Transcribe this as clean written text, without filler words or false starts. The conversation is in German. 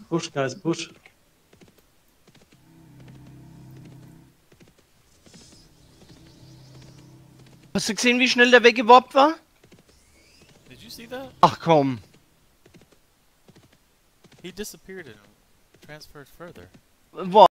Push, guys, push. Hast du gesehen, wie schnell der weggeworfen war? Did you see that? Ach komm. He disappeared and transferred further. Boah.